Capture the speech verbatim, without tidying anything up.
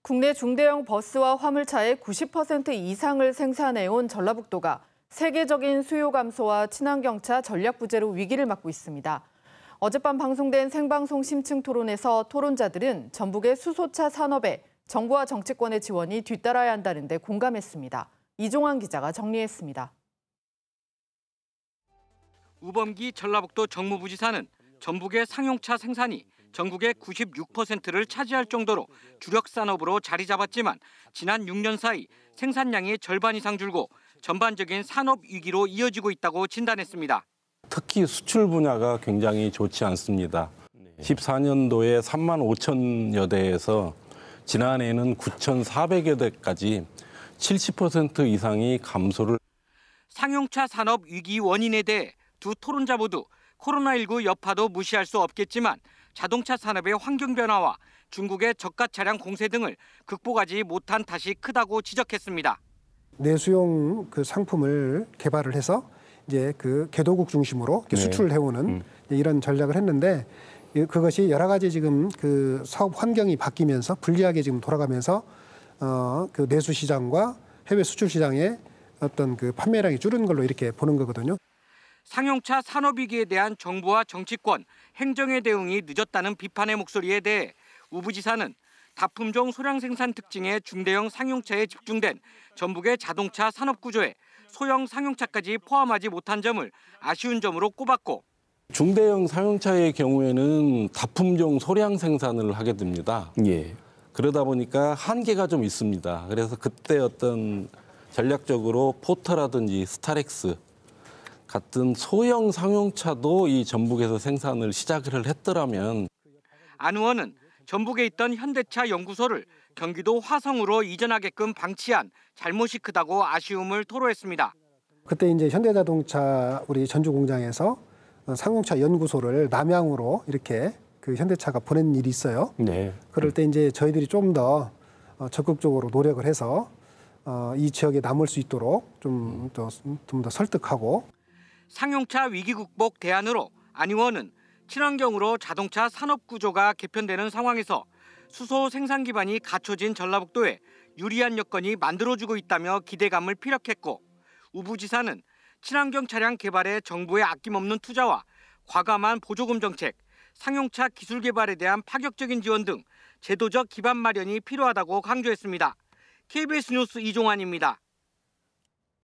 국내 중대형 버스와 화물차의 구십 퍼센트 이상을 생산해온 전라북도가 세계적인 수요 감소와 친환경차 전략 부재로 위기를 맞고 있습니다. 어젯밤 방송된 생방송 심층 토론에서 토론자들은 전북의 수소차 산업에 정부와 정치권의 지원이 뒤따라야 한다는 데 공감했습니다. 이종환 기자가 정리했습니다. 우범기 전라북도 정무부지사는 전북의 상용차 생산이 전국의 구십육 퍼센트를 차지할 정도로 주력 산업으로 자리 잡았지만 지난 육 년 사이 생산량이 절반 이상 줄고 전반적인 산업 위기로 이어지고 있다고 진단했습니다. 특히 수출 분야가 굉장히 좋지 않습니다. 십사 년도에 삼만 오천여 대에서 지난해에는 구천사백여 대까지 칠십 퍼센트 이상이 감소를. 상용차 산업 위기 원인에 대해 두 토론자 모두 코로나십구 여파도 무시할 수 없겠지만 자동차 산업의 환경 변화와 중국의 저가 차량 공세 등을 극복하지 못한 탓이 크다고 지적했습니다. 내수용 그 상품을 개발을 해서 이제 그 개도국 중심으로 네. 수출을 해오는 음. 이런 전략을 했는데 그것이 여러 가지 지금 그 사업 환경이 바뀌면서 불리하게 지금 돌아가면서 어 그 내수 시장과 해외 수출 시장의 어떤 그 판매량이 줄은 걸로 이렇게 보는 거거든요. 상용차 산업 위기에 대한 정부와 정치권, 행정의 대응이 늦었다는 비판의 목소리에 대해 우 부지사는 다품종 소량 생산 특징의 중대형 상용차에 집중된 전북의 자동차 산업 구조에 소형 상용차까지 포함하지 못한 점을 아쉬운 점으로 꼽았고, 중대형 상용차의 경우에는 다품종 소량 생산을 하게 됩니다. 예. 그러다 보니까 한계가 좀 있습니다. 그래서 그때 어떤 전략적으로 포터라든지 스타렉스 같은 소형 상용차도 이 전북에서 생산을 시작을 했더라면. 안 의원은 전북에 있던 현대차 연구소를 경기도 화성으로 이전하게끔 방치한 잘못이 크다고 아쉬움을 토로했습니다. 그때 이제 현대자동차 우리 전주 공장에서 상용차 연구소를 남양으로 이렇게 그 현대차가 보낸 일이 있어요. 네. 그럴 때 이제 저희들이 좀 더 적극적으로 노력을 해서 이 지역에 남을 수 있도록 좀 더 좀 더 설득하고. 상용차 위기 극복 대안으로 안 의원은 친환경으로 자동차 산업 구조가 개편되는 상황에서 수소 생산 기반이 갖춰진 전라북도에 유리한 여건이 만들어지고 있다며 기대감을 피력했고, 우 부지사는 친환경 차량 개발에 정부의 아낌없는 투자와 과감한 보조금 정책, 상용차 기술 개발에 대한 파격적인 지원 등 제도적 기반 마련이 필요하다고 강조했습니다. 케이비에스 뉴스 이종환입니다.